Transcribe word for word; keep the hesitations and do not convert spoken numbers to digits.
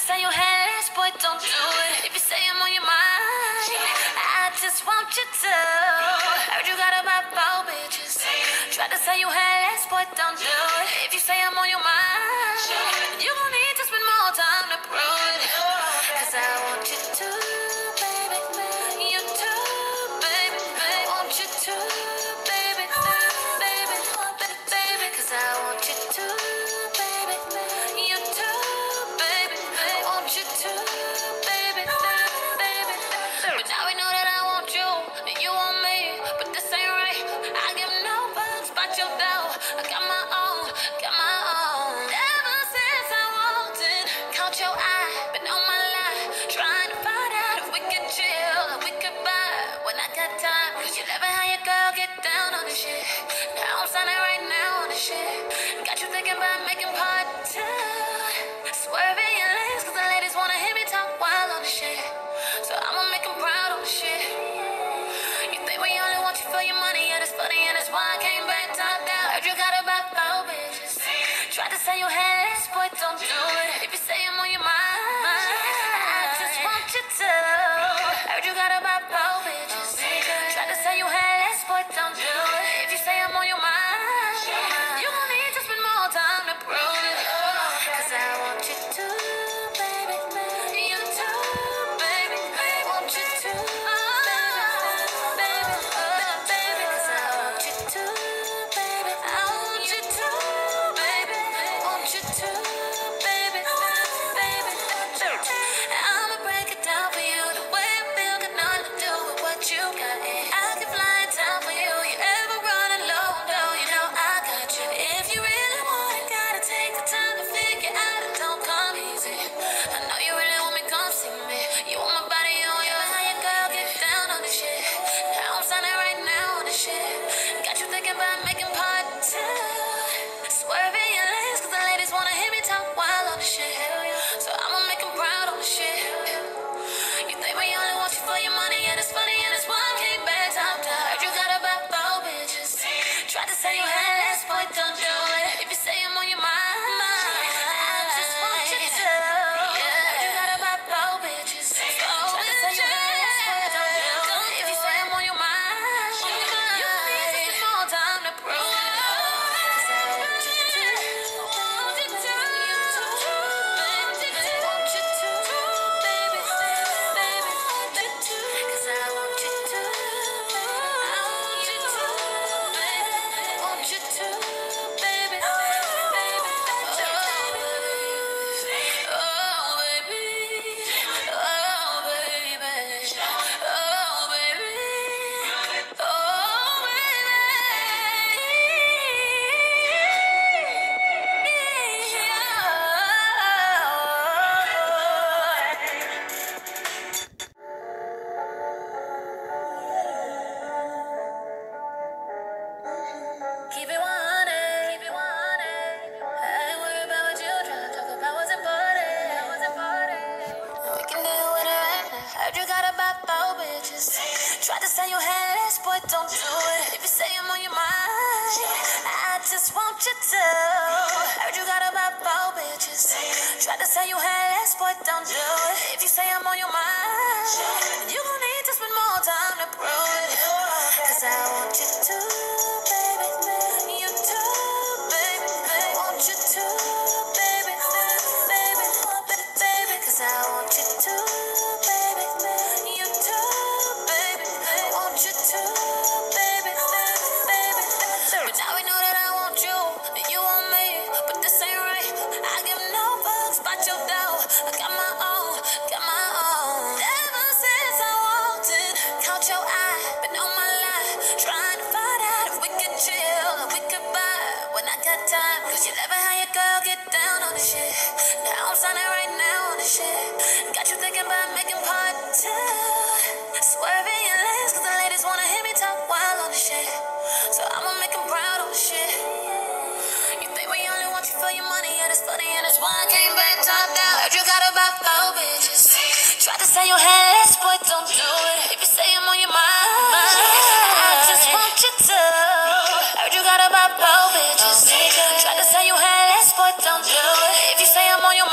say you had less, boy, don't do it. If you say I'm on your mind, I just want you to. Heard you got about four bitches. Try to say you had less, boy, don't do it. If you say I'm on your mind, you gon' need to spend more time to prove it. Cause I want you to, baby, you too, baby, baby. Want you to, baby, baby, baby. Cause I want you to, baby, you too, baby, baby. Want you to, baby, baby. But now we know that I want you, and you want me, but this ain't right. I give no fucks about your dough. I got my own, got my own. Ever since I walked in, caught your eye, been on my line, trying to find out if we could chill, or we could vibe when I got time. Cause you never had your girl get down on the shit. Now I'm signing right now on the shit. Got you thinking about making part two. Swerving your lanes, cause the ladies wanna hear me talk wild on the shit. So I'ma make them proud on the shit. You think we only want you for your money, yeah, that's funny, and that's why I came back top down. Heard you got about four bitches. Tried to say you had less, boy, don't do it. If you say I'm on your mind, I just want you to. Heard you got about four bitches. Tried to say you had less, boy, don't do it. If you say I'm on your mind, you gon' need to spend more time to prove it. Cause I want you to, baby, you too, baby, baby. Want you to, baby, baby, cause I want you to, baby, I want you to, baby, want you to, baby, baby. I'ma break it down for you, the way I feel got nothing to do with what you got. I can fly in town for you, you ever running low, though, you know I got you. If you really want it, gotta take the time to figure out it don't come easy. I know you really want me, come see me. You want my body on you, how your girl get down on this shit. Now I'm signing right now on this shit. Got you thinking about making part two. Swerving your lanes, cause the ladies wanna hear me talk wild on this shit. So I'ma make them proud on this shit. You think we only want you for your money, yeah, that's funny, and that's why I came back top down. Heard you got about four bitches. Tried to say you had less, boy, don't do it. If you say I'm on your mind, I just want you to. Heard you got about four bitches. Tried to say you had less, boy, don't do it. If you say I'm on your mind, you need to spend more time to prove it. Cause I want you to, want you to, you too, baby, want you to, baby, baby, want you to. Cause I want you to, I want you to, baby, want you to, baby, baby, oh, baby, oh, baby, oh, baby, keep it one hundred, keep it one hundred. I ain't worried about what you try to talk about what's important, what's important. We can deal with it right now. Heard you got about four bitches. Tried to say you had less, boy, don't do it. If you say I'm on your mind, I just want you to. Heard you got about four bitches. Tried to say you had less, boy, don't do it. If you say I'm on your mind, you gon' need to spend more time to prove it. Cause I want you to, baby, you too, baby, baby. Want you to, baby, baby, baby. Cause I want you to, baby, you too, baby, want you to, baby, baby. But now we know that I want you, and you want me, but this ain't right. I give no fucks about your dough. I got my own, got my own. Ever since I walked in, caught your eye, been on my line, trying to find out if we could chill, or we could vibe when I got time. Cause you never had your girl get down on the shit. Now I'm signing right now on the shit. Got you thinking about making part two. Swerving your lanes, cause the ladies wanna hear me talk wild on the shit. So I'ma make them proud on the shit. You think we only want you for your money, yeah, that's funny, and that's why I came back top down. Heard you got about four bitches. Tried to say you had less, boy, don't do it. If you say I'm on your mind, I just want you to. Heard you got about four bitches. Tried to say you had less, boy, don't do it. If you say I'm on your